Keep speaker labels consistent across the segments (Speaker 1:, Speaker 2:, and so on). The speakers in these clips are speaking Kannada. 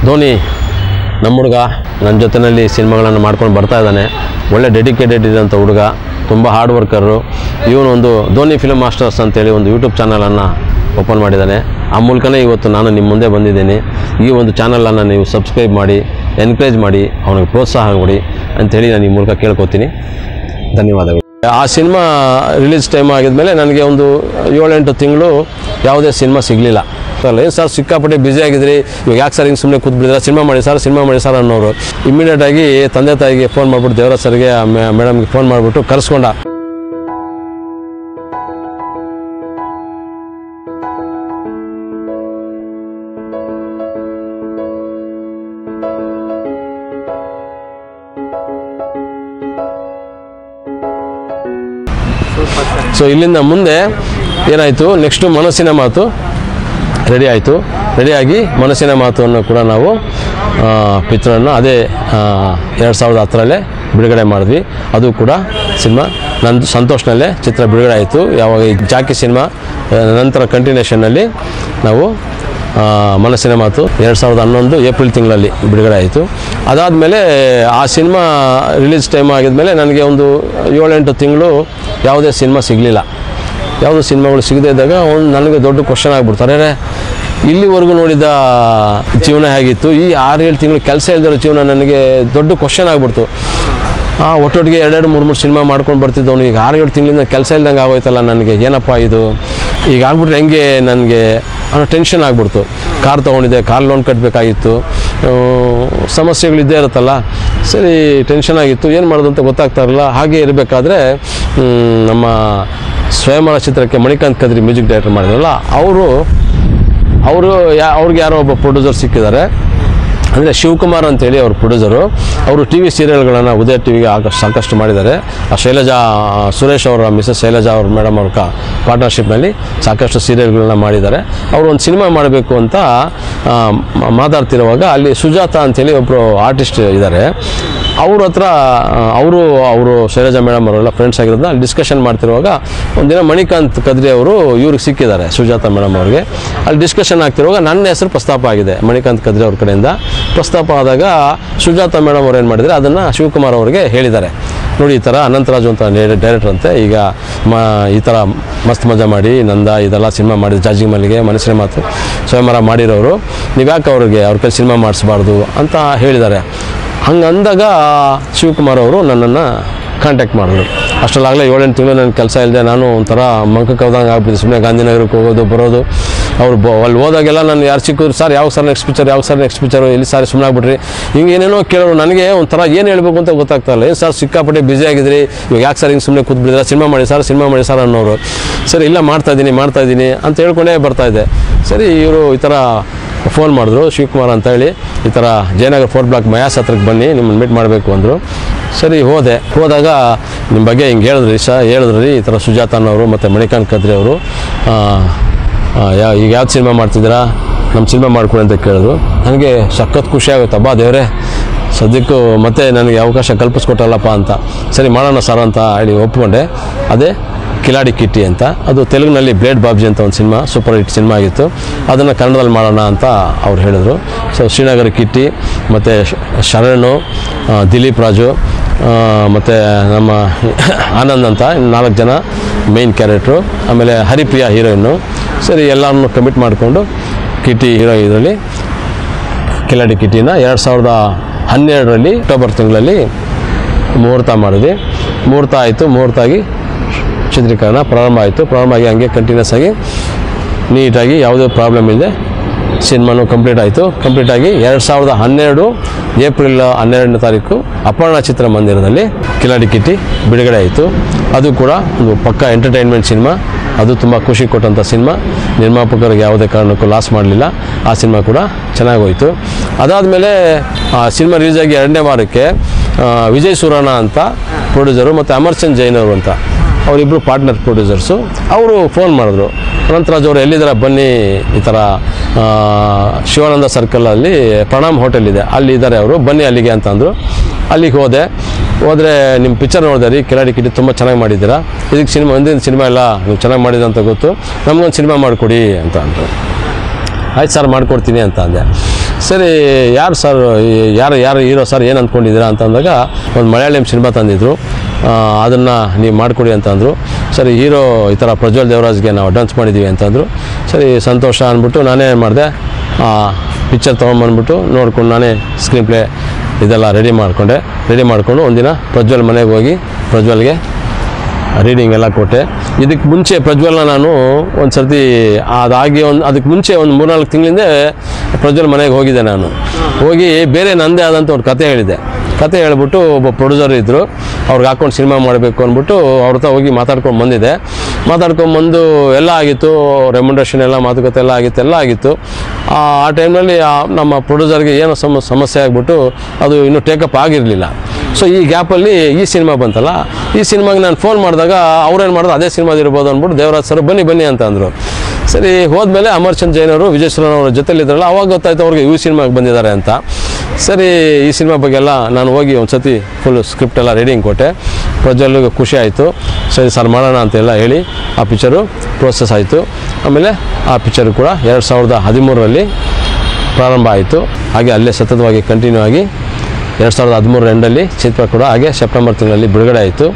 Speaker 1: ಧೋನಿ ನಮ್ಮ ಹುಡುಗ ನನ್ನ ಜೊತೆಯಲ್ಲಿ ಸಿನಿಮಾಗಳನ್ನು ಮಾಡ್ಕೊಂಡು ಬರ್ತಾ ಇದ್ದಾನೆ. ಒಳ್ಳೆ ಡೆಡಿಕೇಟೆಡ್ ಇರೋಂಥ ಹುಡುಗ, ತುಂಬ ಹಾರ್ಡ್ ವರ್ಕರು. ಇವನೊಂದು ಧೋನಿ ಫಿಲ್ಮ್ ಮಾಸ್ಟರ್ಸ್ ಅಂತೇಳಿ ಒಂದು ಯೂಟ್ಯೂಬ್ ಚಾನಲನ್ನು ಓಪನ್ ಮಾಡಿದ್ದಾನೆ. ಆ ಮೂಲಕನೇ ಇವತ್ತು ನಾನು ನಿಮ್ಮ ಮುಂದೆ ಬಂದಿದ್ದೀನಿ. ಈ ಒಂದು ಚಾನಲನ್ನು ನೀವು ಸಬ್ಸ್ಕ್ರೈಬ್ ಮಾಡಿ, ಎನ್ಕರೇಜ್ ಮಾಡಿ, ಅವನಿಗೆ ಪ್ರೋತ್ಸಾಹ ಕೊಡಿ ಅಂಥೇಳಿ ನಾನು ಈ ಮೂಲಕ ಕೇಳ್ಕೊತೀನಿ. ಧನ್ಯವಾದಗಳು. ಆ ಸಿನಿಮಾ ರಿಲೀಸ್ ಟೈಮ್ ಆಗಿದ್ಮೇಲೆ ನನಗೆ ಒಂದು 7-8 ತಿಂಗಳು ಯಾವುದೇ ಸಿನಿಮಾ ಸಿಗಲಿಲ್ಲ. ಏನು ಸರ್ ಸಿಕ್ಕಾಪಟ್ಟೆ ಬ್ಯುಸಿ ಆಗಿದ್ರಿ, ಇವಾಗ ಯಾಕೆ ಸರ್ ಹಿಂಗೆ ಸುಮ್ಮನೆ ಕೂತ್ಬಿಟ್ಟಿದ್ರೆ, ಸಿನಿಮಾ ಮಾಡಿ ಸರ್ ಅನ್ನೋರು. ಇಮ್ಮಿಡಿಯೇಟಾಗಿ ತಂದೆ ತಾಯಿಗೆ ಫೋನ್ ಮಾಡಿಬಿಟ್ಟು, ದೇವರಾಜ್ ಸರ್ಗೆ ಮೇಡಮ್ಗೆ ಫೋನ್ ಮಾಡಿಬಿಟ್ಟು ಕರೆಸ್ಕೊಂಡ. ಸೊ ಇಲ್ಲಿಂದ ಮುಂದೆ ಏನಾಯಿತು, ನೆಕ್ಸ್ಟು ಮನಸ್ಸಿನ ಮಾತು ರೆಡಿ ಆಯಿತು. ರೆಡಿಯಾಗಿ ಮನಸ್ಸಿನ ಮಾತನ್ನು ಕೂಡ ನಾವು ಪಿಕ್ಚರನ್ನು ಅದೇ 2010ರಲ್ಲೇ ಬಿಡುಗಡೆ ಮಾಡಿದ್ವಿ. ಅದು ಕೂಡ ಸಿನಿಮಾ ನಂದು ಸಂತೋಷನಲ್ಲೇ ಚಿತ್ರ ಬಿಡುಗಡೆ ಆಯಿತು. ಯಾವಾಗ ಈ ಜಾಕಿ ಸಿನಿಮಾ ನಂತರ ಕಂಟಿನ್ಯೂಷನ್ನಲ್ಲಿ ನಾವು ಮನಸ್ಸಿನ ಮಾತು 2011 ಏಪ್ರಿಲ್ ತಿಂಗಳಲ್ಲಿ ಬಿಡುಗಡೆ ಆಯಿತು. ಅದಾದಮೇಲೆ ಆ ಸಿನಿಮಾ ರಿಲೀಸ್ ಟೈಮ್ ಆಗಿದ್ಮೇಲೆ ನನಗೆ ಒಂದು 7-8 ತಿಂಗಳು ಯಾವುದೇ ಸಿನಿಮಾ ಸಿಗಲಿಲ್ಲ. ಯಾವುದೋ ಸಿನಿಮಾಗಳು ಸಿಗದೇ ಇದ್ದಾಗ ನನಗೆ ದೊಡ್ಡ ಕ್ವಶನ್ ಆಗಿಬಿಡ್ತಾರೆ, ಇಲ್ಲಿವರೆಗೂ ನೋಡಿದ ಜೀವನ ಹೇಗಿತ್ತು, ಈ 6-7 ತಿಂಗಳು ಕೆಲಸ ಇಲ್ದಿರೋ ಜೀವನ ನನಗೆ ದೊಡ್ಡ ಕ್ವಶನ್ ಆಗಿಬಿಡ್ತು. ಒಟ್ಟೊಟ್ಟಿಗೆ 2-3 ಸಿನಿಮಾ ಮಾಡ್ಕೊಂಡು ಬರ್ತಿದ್ದವನು ಈಗ 6-7 ತಿಂಗಳಿಂದ ಕೆಲಸ ಇಲ್ದಂಗೆ ಆಗೋಯ್ತಲ್ಲ, ನನಗೆ ಏನಪ್ಪ ಇದು ಈಗ ಆಗ್ಬಿಟ್ರೆ ಹೆಂಗೆ ನನಗೆ ಅನ್ನೋ ಟೆನ್ಷನ್ ಆಗಿಬಿಡ್ತು. ಕಾರ್ ತೊಗೊಂಡಿದ್ದೆ, ಕಾರ್ ಲೋನ್ ಕಟ್ಟಬೇಕಾಗಿತ್ತು, ಸಮಸ್ಯೆಗಳಿದ್ದೇ ಇರುತ್ತಲ್ಲ. ಸರಿ, ಟೆನ್ಷನ್ ಆಗಿತ್ತು, ಏನು ಮಾಡೋದು ಅಂತ ಗೊತ್ತಾಗ್ತಾ ಇರಲಿಲ್ಲ. ಹಾಗೆ ಇರಬೇಕಾದ್ರೆ ನಮ್ಮ ಸ್ವಯಂವರ ಚಿತ್ರಕ್ಕೆ ಮಣಿಕಾಂತ್ ಕದ್ರಿ ಮ್ಯೂಸಿಕ್ ಡೈರೆಕ್ಟರ್ ಮಾಡಿದ್ರಲ್ಲ, ಅವ್ರಿಗೆ ಯಾರೋ ಒಬ್ಬ ಪ್ರೊಡ್ಯೂಸರ್ ಸಿಕ್ಕಿದ್ದಾರೆ. ಅಂದರೆ ಶಿವಕುಮಾರ್ ಅಂತೇಳಿ ಅವ್ರ ಪ್ರೊಡ್ಯೂಸರು. ಅವರು ಟಿ ವಿ ಸೀರಿಯಲ್ಗಳನ್ನು ಉದಯ ಟಿ ವಿಗೆ ಸಾಕಷ್ಟು ಮಾಡಿದ್ದಾರೆ. ಆ ಶೈಲಜಾ ಸುರೇಶ್ ಅವರ ಮಿಸಸ್ ಶೈಲಜಾ ಅವ್ರ ಮೇಡಮ್ ಅವ್ರ ಪಾರ್ಟ್ನರ್ಶಿಪ್ನಲ್ಲಿ ಸಾಕಷ್ಟು ಸೀರಿಯಲ್ಗಳನ್ನ ಮಾಡಿದ್ದಾರೆ. ಅವರು ಒಂದು ಸಿನಿಮಾ ಮಾಡಬೇಕು ಅಂತ ಮಾತಾಡ್ತಿರುವಾಗ ಅಲ್ಲಿ ಸುಜಾತ ಅಂಥೇಳಿ ಒಬ್ಬರು ಆರ್ಟಿಸ್ಟ್ ಇದ್ದಾರೆ. ಅವ್ರ ಹತ್ರ ಅವರು ಶೈಲಜಾ ಮೇಡಮ್ ಅವರೆಲ್ಲ ಫ್ರೆಂಡ್ಸ್ ಆಗಿರೋದನ್ನ ಅಲ್ಲಿ ಡಿಸ್ಕಷನ್ ಮಾಡ್ತಿರುವಾಗ ಒಂದಿನ ಮಣಿಕಾಂತ್ ಕದ್ರಿ ಅವರು ಇವ್ರಿಗೆ ಸಿಕ್ಕಿದ್ದಾರೆ, ಸುಜಾತ ಮೇಡಮ್ ಅವ್ರಿಗೆ. ಅಲ್ಲಿ ಡಿಸ್ಕಷನ್ ಆಗ್ತಿರುವಾಗ ನನ್ನ ಹೆಸರು ಪ್ರಸ್ತಾಪ ಆಗಿದೆ. ಮಣಿಕಾಂತ್ ಕದ್ರಿ ಅವ್ರ ಕಡೆಯಿಂದ ಪ್ರಸ್ತಾಪ ಆದಾಗ ಸುಜಾತ ಮೇಡಮ್ ಅವ್ರು ಏನು ಮಾಡಿದರೆ, ಅದನ್ನು ಶಿವಕುಮಾರ್ ಅವರಿಗೆ ಹೇಳಿದ್ದಾರೆ. ನೋಡಿ, ಈ ಥರ ಅನಂತರಾಜು ಅಂತ ಡೈರೆಕ್ಟರ್ ಅಂತೆ, ಈಗ ಈ ಥರ ಮಸ್ತ್ ಮಜಾ ಮಾಡಿ ನಂದ ಇದೆಲ್ಲ ಸಿನಿಮಾ ಮಾಡಿದ್ರು, ಜಾಜಿ ಮಲ್ಲಿಗೆ, ಮನಸ್ಸಿನ ಮಾತು, ಸ್ವಯಂವರ ಮಾಡಿರೋರು, ನೀವು ಯಾಕೆ ಅವ್ರ ಕೈ ಸಿನಿಮಾ ಮಾಡಿಸ್ಬಾರ್ದು ಅಂತ ಹೇಳಿದ್ದಾರೆ. ಹಂಗಂದಾಗ ಶಿವಕುಮಾರ್ ಅವರು ನನ್ನನ್ನು ಕಾಂಟ್ಯಾಕ್ಟ್ ಮಾಡಿದ್ರು. ಅಷ್ಟರಲ್ಲಾಗಲೇ 7-8 ತಿಂಗಳು ನನ್ನ ಕೆಲಸ ಇಲ್ಲದೆ ನಾನು ಒಂಥರ ಮಂಕಕ್ಕೆ ಹೋದಂಗೆ ಆಗ್ಬಿಟ್ಟಿದ್ದೆ. ಸುಮ್ಮನೆ ಗಾಂಧಿನಗರಕ್ಕೆ ಹೋಗೋದು ಬರೋದು. ಅವ್ರು ಅಲ್ಲಿ ಹೋದಾಗೆಲ್ಲ ನಾನು ಯಾರು ಸಿಕ್ಕಿದ್ರು, ಸರ್ ಯಾವ ಸರ್ ನೆಕ್ಸ್ಟ್ ಪಿಕ್ಚರು ಎಲ್ಲಿ ಸಾರಿ ಸುಮ್ಮನೆ ಆಗ್ಬಿಟ್ರಿ, ಹಿಂಗೆ ಏನೇನೋ ಕೇಳೋರು. ನನಗೆ ಒಂಥರ ಏನು ಹೇಳಬೇಕು ಅಂತ ಗೊತ್ತಾಗ್ತಾ ಇಲ್ಲ. ಏನು ಸರ್ ಸಿಕ್ಕಾಪಟ್ಟೆ ಬ್ಯುಸಿ ಆಗಿದ್ರಿ, ಇವಾಗ ಯಾಕೆ ಸರ್ ಹಿಂಗೆ ಸುಮ್ಮನೆ ಕೂತ್ಬಿಟ್ಟಿದ್ರೆ, ಸಿನಿಮಾ ಮಾಡಿ ಸರ್ ಅನ್ನೋರು. ಸರಿ, ಇಲ್ಲ ಮಾಡ್ತಾಯಿದ್ದೀನಿ ಅಂತ ಹೇಳ್ಕೊಂಡೇ ಬರ್ತಾಯಿದ್ದೆ. ಸರಿ, ಇವರು ಈ ಥರ ಫೋನ್ ಮಾಡಿದ್ರು, ಶಿವಕುಮಾರ್ ಅಂತ ಹೇಳಿ, ಈ ಥರ ಜಯನಗರ 4 ಬ್ಲಾಕ್ ಮಯಾಸ್ ಹತ್ರಕ್ಕೆ ಬನ್ನಿ, ನಿಮ್ಮನ್ನು ಮೀಟ್ ಮಾಡಬೇಕು ಅಂದರು. ಸರಿ, ಹೋದಾಗ ನಿಮ್ಮ ಬಗ್ಗೆ ಹಿಂಗೆ ಹೇಳಿದ್ರಿ ಈ ಥರ ಸುಜಾತ ಅನ್ನೋರು ಮತ್ತು ಮಣಿಕಾಂತ್ ಕದ್ರಿ ಅವರು ಈಗ ಯಾವ್ದು ಸಿನಿಮಾ ಮಾಡ್ತಿದ್ದೀರಾ, ನಮ್ಮ ಸಿನಿಮಾ ಮಾಡ್ಕೊಡಿ ಅಂತ ಕೇಳಿದ್ರು. ನನಗೆ ಸಖತ್ ಖುಷಿ ಆಗುತ್ತೆ. ಹಬ್ಬ ದೇವರೇ, ಸದ್ಯಕ್ಕೂ ಮತ್ತೆ ನನಗೆ ಅವಕಾಶ ಕಲ್ಪಿಸ್ಕೊಟ್ಟಲ್ಲಪ್ಪ ಅಂತ. ಸರಿ ಮಾಡೋಣ ಸರ್ ಅಂತ ಹೇಳಿ ಒಪ್ಕೊಂಡೆ. ಅದೇ ಕಿಲಾಡಿ ಕಿಟ್ಟಿ ಅಂತ, ಅದು ತೆಲುಗಿನಲ್ಲಿ ಬ್ಲೇಡ್ ಬಾಬ್ಜಿ ಅಂತ ಒಂದು ಸಿನಿಮಾ, ಸೂಪರ್ ಹಿಟ್ ಸಿನಿಮಾ ಆಗಿತ್ತು. ಅದನ್ನು ಕನ್ನಡದಲ್ಲಿ ಮಾಡೋಣ ಅಂತ ಅವ್ರು ಹೇಳಿದರು. ಸೊ ಶ್ರೀನಗರ ಕಿಟ್ಟಿ ಮತ್ತು ಶರಣು, ದಿಲೀಪ್ ರಾಜು ಮತ್ತು ನಮ್ಮ ಆನಂದ್ ಅಂತ 4 ಜನ ಮೇಯ್ನ್ ಕ್ಯಾರೆಕ್ಟ್ರು, ಆಮೇಲೆ ಹರಿಪ್ರಿಯಾ ಹೀರೋಯಿನ್ನು. ಸರಿ, ಎಲ್ಲರನ್ನೂ ಕಮಿಟ್ ಮಾಡಿಕೊಂಡು ಕಿಟ್ಟಿ ಹೀರೋ ಇದರಲ್ಲಿ ಕಿಲಾಡಿ ಕಿಟ್ಟಿನ 2012ರಲ್ಲಿ ಅಕ್ಟೋಬರ್ ತಿಂಗಳಲ್ಲಿ ಮುಹೂರ್ತ ಮಾಡಿದ್ವಿ. ಮುಹೂರ್ತ ಆಯಿತು. ಮುಹೂರ್ತ ಆಗಿ ಚಿತ್ರೀಕರಣ ಪ್ರಾರಂಭ ಆಗಿ ಹಂಗೆ ಕಂಟಿನ್ಯೂಸ್ ಆಗಿ ನೀಟಾಗಿ ಯಾವುದೇ ಪ್ರಾಬ್ಲಮ್ ಇಲ್ಲದೆ ಸಿನಿಮಾನು ಕಂಪ್ಲೀಟ್ ಆಯಿತು. ಕಂಪ್ಲೀಟಾಗಿ 2012 ಏಪ್ರಿಲ್ 12ನೇ ತಾರೀಕು ಅಪರ್ಣ ಚಿತ್ರಮಂದಿರದಲ್ಲಿ ಕಿಲಾಡಿ ಕಿಟ್ಟಿ ಬಿಡುಗಡೆ ಆಯಿತು. ಅದು ಕೂಡ ಒಂದು ಪಕ್ಕ ಎಂಟರ್ಟೈನ್ಮೆಂಟ್ ಸಿನಿಮಾ. ಅದು ತುಂಬ ಖುಷಿ ಕೊಟ್ಟಂಥ ಸಿನಿಮಾ. ನಿರ್ಮಾಪಕರಿಗೆ ಯಾವುದೇ ಕಾರಣಕ್ಕೂ ಲಾಸ್ ಮಾಡಲಿಲ್ಲ. ಆ ಸಿನಿಮಾ ಕೂಡ ಚೆನ್ನಾಗೋಯಿತು. ಅದಾದಮೇಲೆ ಆ ಸಿನಿಮಾ ರಿಲೀಸ್ ಆಗಿ 2ನೇ ವಾರಕ್ಕೆ ವಿಜಯ್ ಸುರಾಣ ಅಂತ ಪ್ರೊಡ್ಯೂಸರು ಮತ್ತು ಅಮರ್ಚಂದ್ ಜೈನ್ ಅವರು ಅಂತ ಅವರಿಬ್ಬರು ಪಾರ್ಟ್ನರ್ ಪ್ರೊಡ್ಯೂಸರ್ಸು. ಅವರು ಫೋನ್ ಮಾಡಿದ್ರು, ಅನಂತರಾಜ್ ಅವರು ಎಲ್ಲಿದ್ದಾರೆ ಬನ್ನಿ, ಈ ಥರ ಶಿವಾನಂದ ಸರ್ಕಲಲ್ಲಿ ಪ್ರಣಾಮ್ ಹೋಟೆಲ್ ಇದೆ, ಅಲ್ಲಿ ಇದ್ದಾರೆ ಅವರು, ಬನ್ನಿ ಅಲ್ಲಿಗೆ ಅಂತ ಅಂದರು. ಅಲ್ಲಿಗೆ ಹೋದರೆ ನಿಮ್ಮ ಪಿಕ್ಚರ್ ನೋಡಿದೆ ರೀ, ಕಿಲಾಡಿ ಕಿಟ್ಟಿ ತುಂಬ ಚೆನ್ನಾಗಿ ಮಾಡಿದ್ದೀರಾ, ಇದಕ್ಕೆ ಒಂದಿನ ಸಿನಿಮಾ ಎಲ್ಲ ನೀವು ಚೆನ್ನಾಗಿ ಮಾಡಿದೆ ಅಂತ ಗೊತ್ತು, ನಮಗೊಂದು ಸಿನಿಮಾ ಮಾಡಿಕೊಡಿ ಅಂತ ಅಂದರು. ಆಯ್ತು ಸರ್, ಮಾಡಿಕೊಡ್ತೀನಿ ಅಂತ ಅಂದೆ. ಸರಿ ಯಾರು ಸರ್ ಯಾರು ಹೀರೋ ಸರ್ ಏನು ಅಂದ್ಕೊಂಡಿದ್ದೀರಾ ಅಂತ ಅಂದಾಗ ಒಂದು ಮಲಯಾಳಂ ಸಿನಿಮಾ ತಂದಿದ್ರು, ಅದನ್ನು ನೀವು ಮಾಡಿಕೊಡಿ ಅಂತಂದರು. ಸರಿ ಹೀರೋ ಈ ಥರ ಪ್ರಜ್ವಲ್ ದೇವರಾಜ್ಗೆ ನಾವು ಅಡ್ವಾನ್ಸ್ ಮಾಡಿದ್ದೀವಿ ಅಂತಂದರು. ಸರಿ ಸಂತೋಷ ಅಂದ್ಬಿಟ್ಟು ನಾನೇ ಮಾಡಿದೆ, ಪಿಕ್ಚರ್ ತೊಗೊಂಬಂದ್ಬಿಟ್ಟು ನೋಡ್ಕೊಂಡು ನಾನೇ ಸ್ಕ್ರೀನ್ ಪ್ಲೇ ಇದೆಲ್ಲ ರೆಡಿ ಮಾಡಿಕೊಂಡು ಒಂದಿನ ಪ್ರಜ್ವಲ್ ಮನೆಗೆ ಹೋಗಿ ಪ್ರಜ್ವಲ್ಗೆ ರೀಡಿಂಗ್ ಎಲ್ಲ ಕೊಟ್ಟೆ. ಇದಕ್ಕೆ ಮುಂಚೆ ಪ್ರಜ್ವಲ್ನ ನಾನು ಒಂದು ಸರ್ತಿ ಅದಾಗಿ ಅದಕ್ಕೆ ಮುಂಚೆ ಒಂದು 3-4 ತಿಂಗಳಿಂದ ಪ್ರಜ್ವಲ್ ಮನೆಗೆ ಹೋಗಿದ್ದೆ. ನಾನು ಹೋಗಿ ಬೇರೆ ನನ್ನದೇ ಆದಂಥ ಒಂದು ಕತೆ ಹೇಳಿದ್ದೆ. ಕತೆ ಹೇಳ್ಬಿಟ್ಟು ಒಬ್ಬ ಪ್ರೊಡ್ಯೂಸರ್ ಇದ್ದರು, ಅವ್ರಿಗೆ ಹಾಕ್ಕೊಂಡು ಸಿನಿಮಾ ಮಾಡಬೇಕು ಅಂದ್ಬಿಟ್ಟು ಅವ್ರ ಹತ್ರ ಹೋಗಿ ಮಾತಾಡ್ಕೊಂಡು ಬಂದಿದ್ದೆ. ಮಾತಾಡ್ಕೊಂಬಂದು ಎಲ್ಲ ಆಗಿತ್ತು, ರೆಮ್ಯುನರೇಷನ್ ಎಲ್ಲ ಮಾತುಕತೆ ಎಲ್ಲ ಆಗಿತ್ತು. ಆ ಟೈಮ್ನಲ್ಲಿ ನಮ್ಮ ಪ್ರೊಡ್ಯೂಸರ್ಗೆ ಏನೋ ಸಮಸ್ಯೆ ಆಗಿಬಿಟ್ಟು ಅದು ಇನ್ನೂ ಟೇಕಪ್ ಆಗಿರಲಿಲ್ಲ. ಸೊ ಈ ಗ್ಯಾಪಲ್ಲಿ ಈ ಸಿನಿಮಾ ಬಂತಲ್ಲ, ಈ ಸಿನಿಮಾಗೆ ನಾನು ಫೋನ್ ಮಾಡಿದಾಗ ಅವ್ರೇನು ಮಾಡೋದು ಅದೇ ಸಿನಿಮಾದಿರ್ಬೋದು ಅಂದ್ಬಿಟ್ಟು ದೇವರಾಜ್ ಸರ್ ಬನ್ನಿ ಅಂತ ಅಂದರು. ಸರಿ ಹೋದ್ಮೇಲೆ ಅಮರ್ಚಂದ್ ಜೈನ್ ಅವರು ವಿಜಯಶ್ವರನ್ ಅವರ ಜೊತೆಲಿದ್ರಲ್ಲ, ಅವಾಗ ಗೊತ್ತಾಯ್ತು ಅವ್ರಿಗೆ ಈ ಸಿನಿಮಾಗೆ ಬಂದಿದ್ದಾರೆ ಅಂತ. ಸರಿ ಈ ಸಿನಿಮಾ ಬಗ್ಗೆ ಎಲ್ಲ ನಾನು ಹೋಗಿ ಒಂದು ಸತಿ ಫುಲ್ ಸ್ಕ್ರಿಪ್ಟ್ ಎಲ್ಲ ರೆಡಿಂಗ್ ಕೊಟ್ಟೆ. ಪ್ರಜ್ವಲ್ಗೆ ಖುಷಿ ಆಯಿತು. ಸರಿ ಸರ್ ಮಾಡೋಣ ಅಂತೆಲ್ಲ ಹೇಳಿ ಆ ಪಿಕ್ಚರು ಪ್ರೋಸೆಸ್ ಆಯಿತು. ಆಮೇಲೆ ಆ ಪಿಕ್ಚರು ಕೂಡ 2013ರಲ್ಲಿ ಪ್ರಾರಂಭ ಆಯಿತು. ಹಾಗೆ ಅಲ್ಲೇ ಸತತವಾಗಿ ಕಂಟಿನ್ಯೂ ಆಗಿ 2013 ಎಂಡಲ್ಲಿ ಚಿತ್ರ ಕೂಡ ಹಾಗೆ ಸೆಪ್ಟೆಂಬರ್ ತಿಂಗಳಲ್ಲಿ ಬಿಡುಗಡೆ ಆಯಿತು.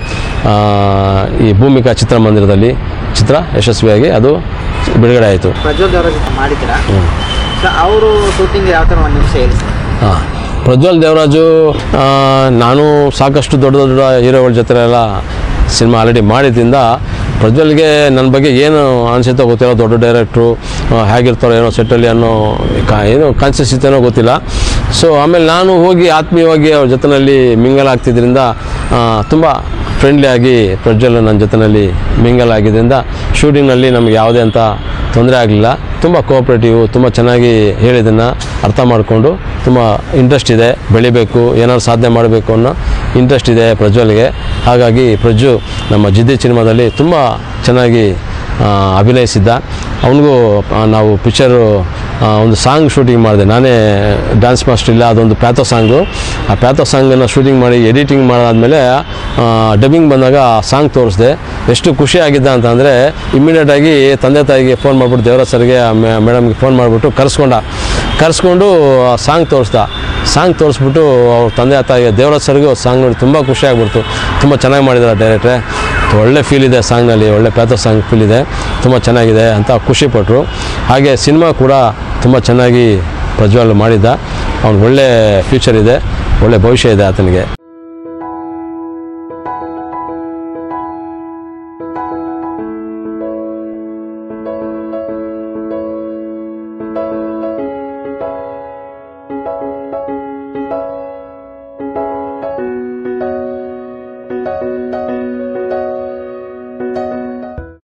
Speaker 1: ಈ ಭೂಮಿಕಾ ಚಿತ್ರಮಂದಿರದಲ್ಲಿ ಚಿತ್ರ ಯಶಸ್ವಿಯಾಗಿ ಅದು ಬಿಡುಗಡೆ ಆಯಿತು.
Speaker 2: ಪ್ರಜ್ವಲ್ ದೇವರಾಜ್ ಮಾಡಿದ್ದೀರಾ, ಅವರು ಶೂಟಿಂಗ್ ಯಾವ ಥರ ಒಂದು ನಿಮಿಷ ಹೇಳಿ.
Speaker 1: ಪ್ರಜ್ವಲ್ ದೇವರಾಜು ನಾನು ಸಾಕಷ್ಟು ದೊಡ್ಡ ಹೀರೋಗಳ ಜೊತೆ ಎಲ್ಲ ಸಿನಿಮಾ ಆಲ್ರೆಡಿ ಮಾಡಿದ್ರಿಂದ ಪ್ರಜ್ವಲ್ಗೆ ನನ್ನ ಬಗ್ಗೆ ಏನು ಅನಿಸುತ್ತೋ ಗೊತ್ತಿಲ್ಲ. ದೊಡ್ಡ ಡೈರೆಕ್ಟ್ರು ಹೇಗಿರ್ತಾರೋ ಏನೋ ಸೆಟ್ಟಲ್ಲಿ ಅನ್ನೋ ಏನೋ ಕಾನ್ಸಿಯಸ್ ಏನೋ ಗೊತ್ತಿಲ್ಲ. ಸೊ ಆಮೇಲೆ ನಾನು ಹೋಗಿ ಆತ್ಮೀಯವಾಗಿ ಅವ್ರ ಜೊತೆಯಲ್ಲಿ ಮಿಂಗಲ್ ಆಗ್ತಿದ್ದರಿಂದ ತುಂಬ ಫ್ರೆಂಡ್ಲಿಯಾಗಿ ಪ್ರಜ್ವಲ್ ನನ್ನ ಜೊತೆಯಲ್ಲಿ ಮಿಂಗಲ್ ಆಗಿದ್ದರಿಂದ ಶೂಟಿಂಗ್ನಲ್ಲಿ ನಮಗೆ ಯಾವುದೇ ಅಂತ ತೊಂದರೆ ಆಗಲಿಲ್ಲ. ತುಂಬ ಕೋಆಪ್ರೇಟಿವು, ತುಂಬ ಚೆನ್ನಾಗಿ ಹೇಳಿದ್ದನ್ನು ಅರ್ಥ ಮಾಡಿಕೊಂಡು ತುಂಬ ಇಂಟ್ರೆಸ್ಟ್ ಇದೆ, ಬೆಳಿಬೇಕು, ಏನಾದ್ರು ಸಾಧನೆ ಮಾಡಬೇಕು ಅನ್ನೋ ಇಂಟ್ರೆಸ್ಟ್ ಇದೆ ಪ್ರಜ್ವಲ್ಗೆ. ಹಾಗಾಗಿ ಪ್ರಜ್ಜು ನಮ್ಮ ಜಿದ್ದಿ ಸಿನಿಮಾದಲ್ಲಿ ತುಂಬ ಚೆನ್ನಾಗಿ ಅಭಿನಯಿಸಿದ್ದ. ಅವನಿಗೂ ನಾವು ಪಿಕ್ಚರು ಒಂದು ಸಾಂಗ್ ಶೂಟಿಂಗ್ ಮಾಡಿದೆ. ನಾನೇ ಡ್ಯಾನ್ಸ್ ಮಾಸ್ಟರ್ ಇಲ್ಲ, ಅದೊಂದು ಪ್ಯಾಥೋ ಸಾಂಗು. ಆ ಪ್ಯಾಥೋ ಸಾಂಗನ್ನು ಶೂಟಿಂಗ್ ಮಾಡಿ ಎಡಿಟಿಂಗ್ ಮಾಡಾದ್ಮೇಲೆ ಡಬ್ಬಿಂಗ್ ಬಂದಾಗ ಆ ಸಾಂಗ್ ತೋರಿಸಿದೆ. ಎಷ್ಟು ಖುಷಿಯಾಗಿದ್ದ ಅಂತಂದರೆ ಇಮ್ಮಿಡಿಯೇಟಾಗಿ ತಂದೆ ತಾಯಿಗೆ ಫೋನ್ ಮಾಡಿಬಿಟ್ಟು ದೇವರಾಜ್ ಸರ್ಗೆ ಮೇಡಮ್ಗೆ ಫೋನ್ ಮಾಡಿಬಿಟ್ಟು ಕರೆಸ್ಕೊಂಡು ಸಾಂಗ್ ತೋರಿಸ್ಬಿಟ್ಟು ಅವ್ರ ತಂದೆ ತಾಯಿಗೆ ದೇವರಾಜ್ ಸರ್ಗೆ ಸಾಂಗ್ ನೋಡಿ ತುಂಬ ಖುಷಿಯಾಗ್ಬಿಡ್ತು. ತುಂಬ ಚೆನ್ನಾಗಿ ಮಾಡಿದ್ದಾರೆ ಡೈರೆಕ್ಟ್ರೆ, ಒಳ್ಳೆ ಫೀಲ್ ಇದೆ ಸಾಂಗ್ನಲ್ಲಿ, ಒಳ್ಳೆ ಪ್ಯಾಥೋ ಸಾಂಗ್ ಫೀಲ್ ಇದೆ, ತುಂಬ ಚೆನ್ನಾಗಿದೆ ಅಂತ ಖುಷಿಪಟ್ಟರು. ಹಾಗೆ ಸಿನಿಮಾ ಕೂಡ ತುಂಬ ಚೆನ್ನಾಗಿ ಪ್ರಜ್ವಲ್ ಮಾಡಿದ್ದ. ಅವ್ನಿಗೆ ಒಳ್ಳೆ ಫ್ಯೂಚರ್ ಇದೆ, ಒಳ್ಳೆ ಭವಿಷ್ಯ ಇದೆ ಆತನಿಗೆ.